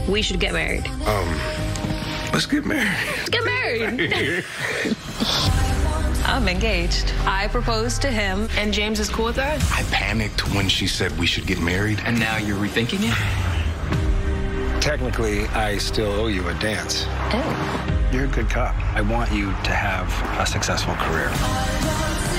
We should get married. Let's get married. Let's get married. I'm engaged. I proposed to him. And James is cool with that? I panicked when she said we should get married. And now you're rethinking it? Technically, I still owe you a dance. Oh. You're a good cop. I want you to have a successful career.